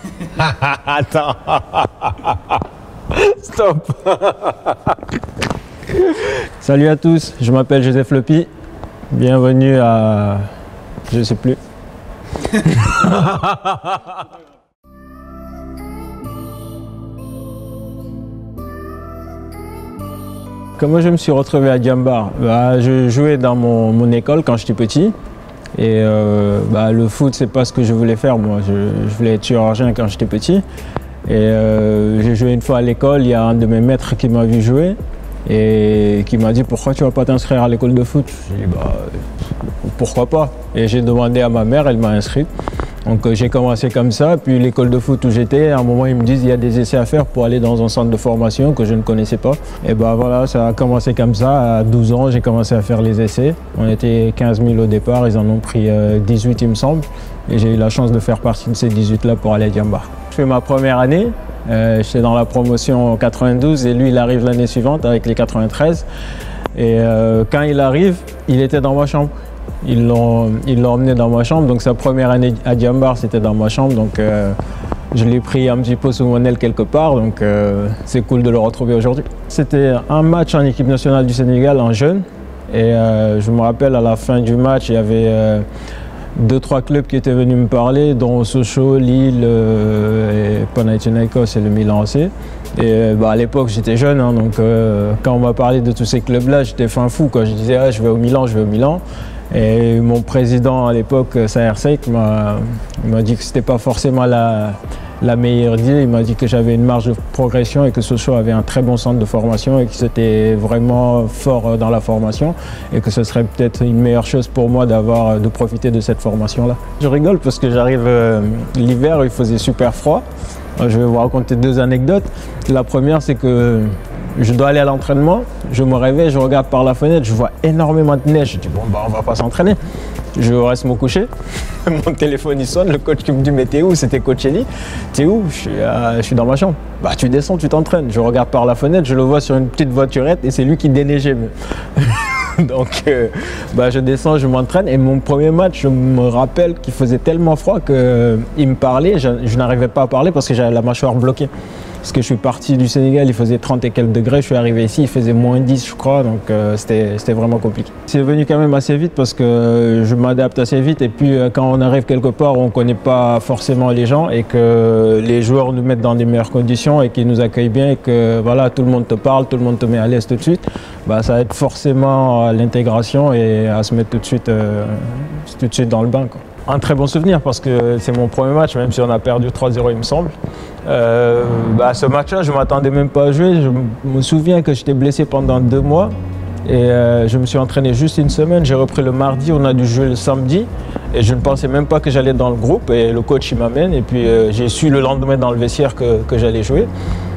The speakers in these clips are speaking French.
Attends. Stop. Salut à tous, je m'appelle Joseph Lepi. Bienvenue à... je sais plus. Comment je me suis retrouvé à Diambar? Je jouais dans mon école quand j'étais petit. Et le foot, c'est pas ce que je voulais faire. Moi, je voulais être chirurgien quand j'étais petit. Et j'ai joué une fois à l'école. Il y a un de mes maîtres qui m'a vu jouer et qui m'a dit pourquoi tu vas pas t'inscrire à l'école de foot? J'ai dit pourquoi pas. Et j'ai demandé à ma mère, elle m'a inscrit. Donc j'ai commencé comme ça, puis l'école de foot où j'étais, à un moment ils me disent il y a des essais à faire pour aller dans un centre de formation que je ne connaissais pas. Et voilà, ça a commencé comme ça, à 12 ans j'ai commencé à faire les essais. On était 15 000 au départ, ils en ont pris 18 il me semble. Et j'ai eu la chance de faire partie de ces 18 là pour aller à Diambar. Je fais ma première année, j'étais dans la promotion 92 et lui il arrive l'année suivante avec les 93. Et quand il arrive, il était dans ma chambre. Ils l'ont emmené dans ma chambre, donc sa première année à Diambar c'était dans ma chambre, donc je l'ai pris un petit peu sous mon aile quelque part, donc c'est cool de le retrouver aujourd'hui. C'était un match en équipe nationale du Sénégal en jeune, et je me rappelle à la fin du match il y avait 2-3 clubs qui étaient venus me parler, dont Sochaux, Lille et Panathinaikos et le Milan AC. Et à l'époque j'étais jeune, hein, donc quand on m'a parlé de tous ces clubs-là, j'étais fin fou, quoi. Je disais ah, je vais au Milan, je vais au Milan. Et mon président à l'époque, Saher Seik, m'a dit que c'était pas forcément la meilleure idée. Il m'a dit que j'avais une marge de progression et que Sochaux avait un très bon centre de formation et que c'était vraiment fort dans la formation et que ce serait peut-être une meilleure chose pour moi de profiter de cette formation-là. Je rigole parce que j'arrive l'hiver, il faisait super froid. Je vais vous raconter 2 anecdotes. La première, c'est que je dois aller à l'entraînement, je me réveille, je regarde par la fenêtre, je vois énormément de neige. Je dis on va pas s'entraîner. Je reste me coucher, mon téléphone il sonne, le coach qui me dit mais t'es où? C'était coach Eli. T'es où? Je suis dans ma chambre. Tu descends, tu t'entraînes. Je regarde par la fenêtre, je le vois sur une petite voiturette et c'est lui qui déneigeait. Donc je descends, je m'entraîne et mon premier match, je me rappelle qu'il faisait tellement froid qu'il me parlait, je n'arrivais pas à parler parce que j'avais la mâchoire bloquée. Parce que je suis parti du Sénégal, il faisait 30 et quelques degrés, je suis arrivé ici, il faisait moins 10 je crois, donc c'était vraiment compliqué. C'est venu quand même assez vite parce que je m'adapte assez vite et puis quand on arrive quelque part, on ne connaît pas forcément les gens et que les joueurs nous mettent dans des meilleures conditions et qu'ils nous accueillent bien et que voilà, tout le monde te parle, tout le monde te met à l'aise tout de suite, ça aide forcément à l'intégration et à se mettre tout de suite dans le bain, quoi. Un très bon souvenir parce que c'est mon premier match, même si on a perdu 3-0 il me semble. Ce match-là, je ne m'attendais même pas à jouer. Je me souviens que j'étais blessé pendant 2 mois et je me suis entraîné juste une semaine. J'ai repris le mardi, on a dû jouer le samedi et je ne pensais même pas que j'allais dans le groupe et le coach il m'amène et puis j'ai su le lendemain dans le vestiaire que j'allais jouer.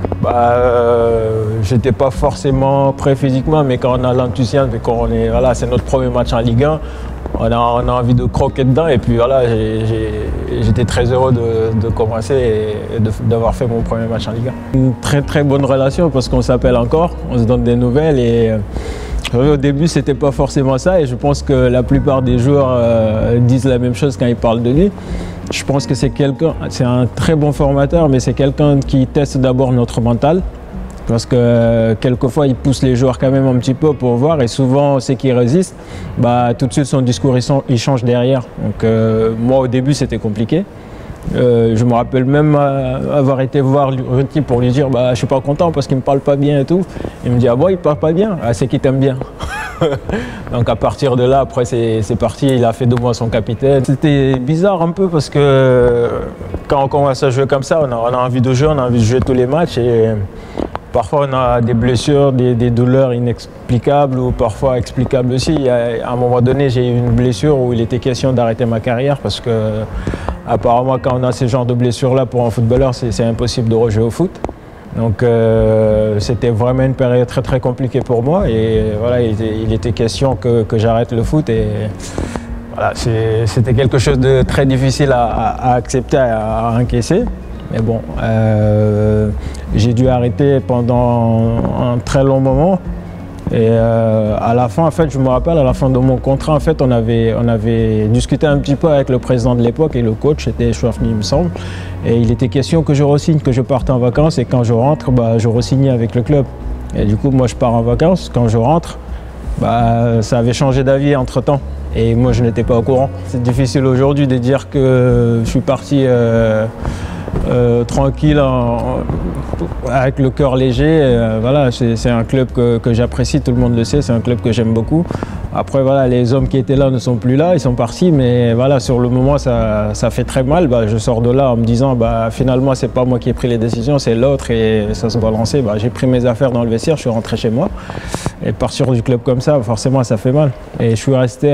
J'étais pas forcément prêt physiquement, mais quand on a l'enthousiasme et qu'on est, voilà, c'est notre premier match en Ligue 1, on a envie de croquer dedans et puis voilà, j'étais très heureux de commencer et d'avoir fait mon premier match en Ligue 1. Une très très bonne relation parce qu'on s'appelle encore, on se donne des nouvelles et au début c'était pas forcément ça et je pense que la plupart des joueurs disent la même chose quand ils parlent de lui. Je pense que c'est un très bon formateur, mais c'est quelqu'un qui teste d'abord notre mental. Parce que quelquefois, il pousse les joueurs quand même un petit peu pour voir et souvent, ceux qui résistent, tout de suite, son discours, il change derrière. Donc moi, au début, c'était compliqué. Je me rappelle même avoir été voir Ruti pour lui dire je suis pas content parce qu'il me parle pas bien et tout. Il me dit ah bon, il parle pas bien? Ah, c'est qu'il t'aime bien. Donc à partir de là, après c'est parti, il a fait de moi son capitaine. C'était bizarre un peu parce que quand on commence à jouer comme ça, on a envie de jouer, on a envie de jouer tous les matchs et parfois on a des blessures, des douleurs inexplicables ou parfois explicables aussi. À un moment donné, j'ai eu une blessure où il était question d'arrêter ma carrière parce que apparemment quand on a ce genre de blessures-là pour un footballeur, c'est impossible de rejouer au foot. Donc c'était vraiment une période très très compliquée pour moi et voilà, il était question que j'arrête le foot et voilà, c'était quelque chose de très difficile à accepter, à encaisser. Mais bon, j'ai dû arrêter pendant un très long moment Et à la fin, en fait, je me rappelle, à la fin de mon contrat, en fait, on avait discuté un petit peu avec le président de l'époque et le coach, c'était Chouafni, il me semble. Et il était question que je re-signe, que je parte en vacances et quand je rentre, je re-signais avec le club. Et du coup, moi, je pars en vacances. Quand je rentre, ça avait changé d'avis entre-temps. Et moi, je n'étais pas au courant. C'est difficile aujourd'hui de dire que je suis parti tranquille, avec le cœur léger. Voilà, c'est un club que j'apprécie, tout le monde le sait, c'est un club que j'aime beaucoup. Après, voilà, les hommes qui étaient là ne sont plus là, ils sont partis, mais voilà, sur le moment, ça fait très mal. Je sors de là en me disant, finalement, c'est pas moi qui ai pris les décisions, c'est l'autre, et ça se balançait. J'ai pris mes affaires dans le vestiaire, je suis rentré chez moi. Et partir du club comme ça, forcément, ça fait mal. Et je suis resté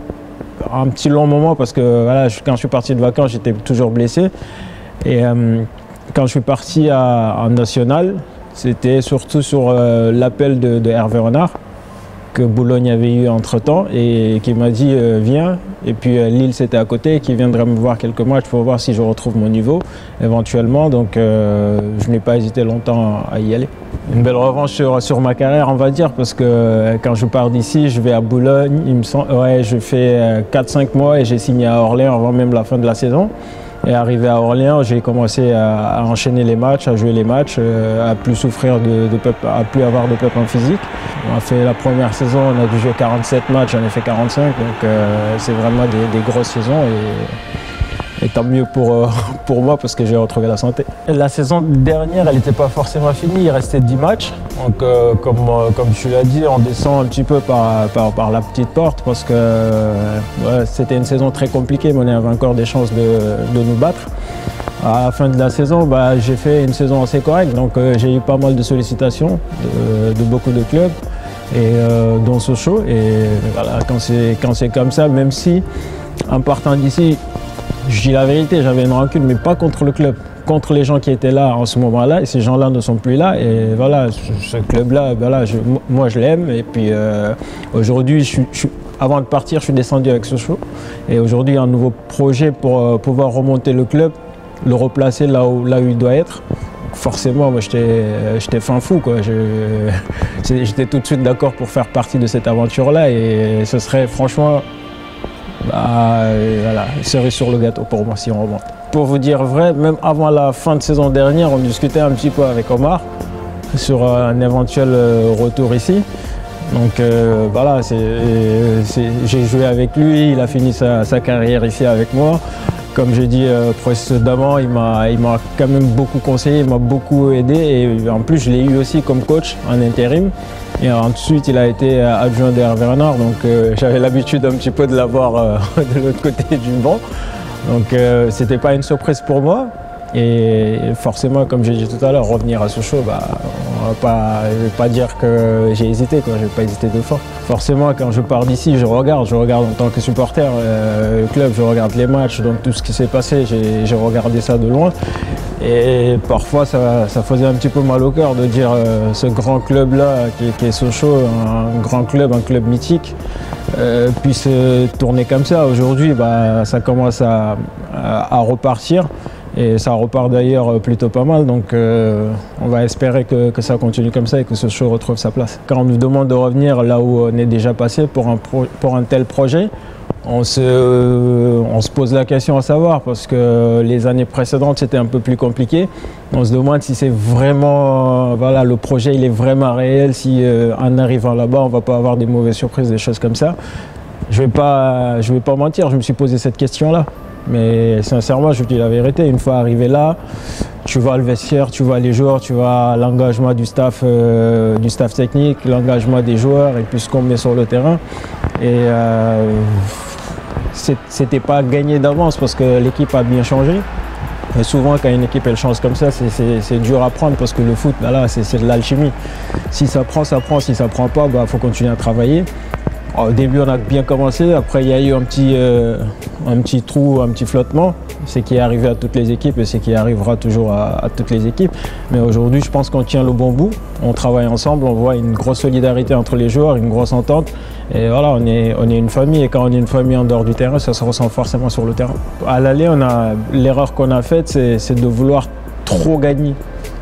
un petit long moment parce que voilà, quand je suis parti de vacances, j'étais toujours blessé. Et quand je suis parti en national, c'était surtout sur l'appel de Hervé Renard que Boulogne avait eu entre-temps et qui m'a dit viens. Et puis Lille, c'était à côté, qui viendrait me voir quelques matchs pour voir si je retrouve mon niveau éventuellement. Donc je n'ai pas hésité longtemps à y aller. Une belle revanche sur ma carrière, on va dire, parce que quand je pars d'ici, je vais à Boulogne, il me semble, ouais, je fais 4-5 mois et j'ai signé à Orléans avant même la fin de la saison. Et arrivé à Orléans, j'ai commencé à enchaîner les matchs, à jouer les matchs, à plus souffrir à plus avoir de pep en physique. On a fait la première saison, on a dû jouer 47 matchs, j'en ai fait 45, donc c'est vraiment des grosses saisons. Et tant mieux pour moi parce que j'ai retrouvé la santé. La saison dernière, elle n'était pas forcément finie, il restait 10 matchs. Donc comme tu l'as dit, on descend un petit peu par la petite porte parce que c'était une saison très compliquée, mais on avait encore des chances de nous battre. À la fin de la saison, j'ai fait une saison assez correcte, donc j'ai eu pas mal de sollicitations de beaucoup de clubs, et dont Sochaux. Et voilà, quand c'est comme ça, même si en partant d'ici, je dis la vérité, j'avais une rancune, mais pas contre le club, contre les gens qui étaient là en ce moment-là, et ces gens-là ne sont plus là. Et voilà, ce club-là, moi je l'aime. Et puis aujourd'hui, avant de partir, je suis descendu avec Sochaux. Et aujourd'hui, un nouveau projet pour pouvoir remonter le club, le replacer là où il doit être. Forcément, moi j'étais fin fou, quoi. J'étais tout de suite d'accord pour faire partie de cette aventure-là, et ce serait franchement voilà, cerise sur le gâteau pour moi si on remonte. Pour vous dire vrai, même avant la fin de saison dernière, on discutait un petit peu avec Omar sur un éventuel retour ici. Donc voilà, j'ai joué avec lui, il a fini sa carrière ici avec moi. Comme j'ai dit précédemment, il m'a quand même beaucoup conseillé, il m'a beaucoup aidé, et en plus je l'ai eu aussi comme coach en intérim. Et ensuite il a été adjoint d'Hervé Renard, donc j'avais l'habitude un petit peu de l'avoir de l'autre côté du banc. Donc c'était pas une surprise pour moi. Et forcément, comme j'ai dit tout à l'heure, revenir à Sochaux, je vais pas dire que j'ai hésité, quoi. Je vais pas hésiter deux fois. Forcément, quand je pars d'ici, je regarde en tant que supporter le club, je regarde les matchs, donc tout ce qui s'est passé, j'ai regardé ça de loin. Et parfois, ça faisait un petit peu mal au cœur de dire ce grand club-là, qui est Sochaux, un club mythique, puisse tourner comme ça. Aujourd'hui, ça commence à repartir. Et ça repart d'ailleurs plutôt pas mal, donc on va espérer que ça continue comme ça et que Sochaux retrouve sa place. Quand on nous demande de revenir là où on est déjà passé pour un tel projet, on se pose la question à savoir, parce que les années précédentes c'était un peu plus compliqué. On se demande si c'est vraiment, voilà, le projet il est vraiment réel, si en arrivant là-bas on va pas avoir des mauvaises surprises, des choses comme ça. Je vais pas mentir, je me suis posé cette question-là. Mais sincèrement, je vous dis la vérité, une fois arrivé là, tu vois le vestiaire, tu vois les joueurs, tu vois l'engagement du staff technique, l'engagement des joueurs et puis ce qu'on met sur le terrain. Et c'était pas gagné d'avance parce que l'équipe a bien changé. Et souvent, quand une équipe elle change comme ça, c'est dur à prendre parce que le foot, c'est de l'alchimie. Si ça prend, ça prend. Si ça prend pas, faut continuer à travailler. Au début, on a bien commencé. Après, il y a eu un petit trou, un petit flottement. C'est qui est arrivé à toutes les équipes et c'est qui arrivera toujours à toutes les équipes. Mais aujourd'hui, je pense qu'on tient le bon bout. On travaille ensemble, on voit une grosse solidarité entre les joueurs, une grosse entente. Et voilà, on est une famille. Et quand on est une famille en dehors du terrain, ça se ressent forcément sur le terrain. À l'aller, l'erreur qu'on a faite, c'est de vouloir trop gagner.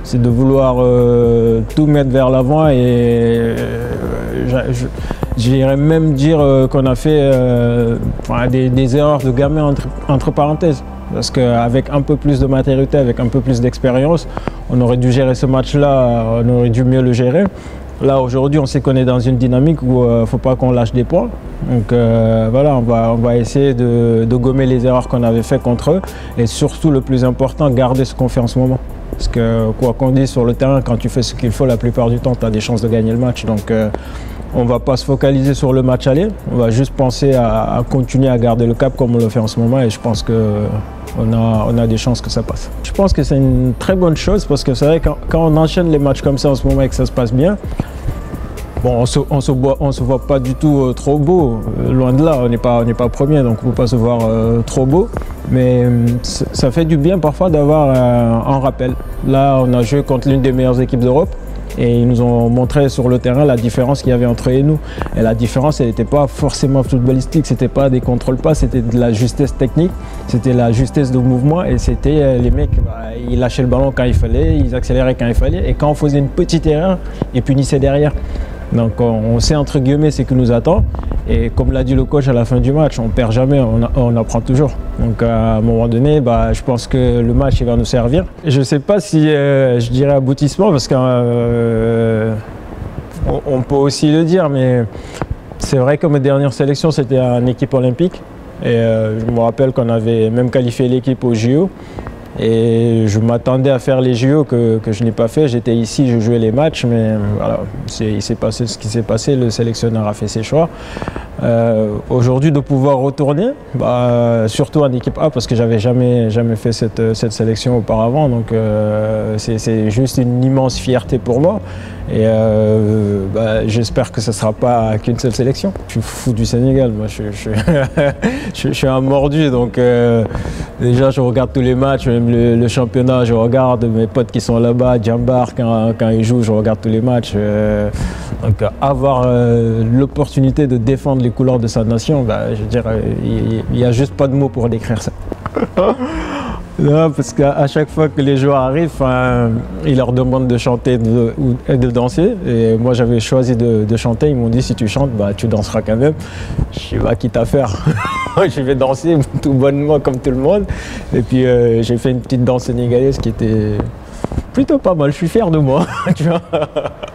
c'est de vouloir tout mettre vers l'avant et j'irais même dire qu'on a fait des erreurs de gamin entre parenthèses. Parce qu'avec un peu plus de maturité, avec un peu plus d'expérience, on aurait dû gérer ce match-là, on aurait dû mieux le gérer. Là, aujourd'hui, on sait qu'on est dans une dynamique où il ne faut pas qu'on lâche des points. Donc voilà, on va essayer de gommer les erreurs qu'on avait faites contre eux. Et surtout, le plus important, garder ce qu'on fait en ce moment. Parce que quoi qu'on dise sur le terrain, quand tu fais ce qu'il faut, la plupart du temps, tu as des chances de gagner le match. Donc on ne va pas se focaliser sur le match aller. On va juste penser à continuer à garder le cap comme on le fait en ce moment. Et je pense qu'on a des chances que ça passe. Je pense que c'est une très bonne chose parce que c'est vrai quand on enchaîne les matchs comme ça en ce moment et que ça se passe bien, bon, on se voit pas du tout trop beau, loin de là, on n'est pas premier, donc on ne peut pas se voir trop beau. Mais ça fait du bien parfois d'avoir un rappel. Là, on a joué contre l'une des meilleures équipes d'Europe et ils nous ont montré sur le terrain la différence qu'il y avait entre eux et nous. Et la différence, elle n'était pas forcément footballistique, c'était pas des contrôles pas, c'était de la justesse technique, c'était la justesse de mouvement et c'était les mecs, ils lâchaient le ballon quand il fallait, ils accéléraient quand il fallait et quand on faisait une petite erreur, ils punissaient derrière. Donc on sait entre guillemets ce qui nous attend et comme l'a dit le coach à la fin du match, on ne perd jamais, on apprend toujours. Donc à un moment donné, je pense que le match il va nous servir. Je ne sais pas si je dirais aboutissement parce qu'on peut aussi le dire, mais c'est vrai que mes dernières sélections c'était une équipe olympique et je me rappelle qu'on avait même qualifié l'équipe au JO. Et je m'attendais à faire les JO que je n'ai pas fait. J'étais ici, je jouais les matchs, mais voilà, il s'est passé ce qui s'est passé. Le sélectionneur a fait ses choix. Aujourd'hui, de pouvoir retourner, surtout en équipe A, parce que j'avais jamais fait cette sélection auparavant. Donc c'est juste une immense fierté pour moi. Et j'espère que ce ne sera pas qu'une seule sélection. Je suis fou du Sénégal, moi je suis un mordu, donc déjà je regarde tous les matchs, même le championnat, je regarde mes potes qui sont là-bas, Djambar, quand ils jouent, je regarde tous les matchs. Donc avoir l'opportunité de défendre les couleurs de sa nation, je veux dire, il n'y a juste pas de mots pour décrire ça. Non, parce qu'à chaque fois que les joueurs arrivent, ils leur demandent de chanter et de danser. Et moi, j'avais choisi de chanter. Ils m'ont dit, si tu chantes, tu danseras quand même. Je suis quitte à faire. Je vais danser tout bonnement comme tout le monde. Et puis, j'ai fait une petite danse sénégalaise qui était plutôt pas mal. Je suis fier de moi. Tu vois.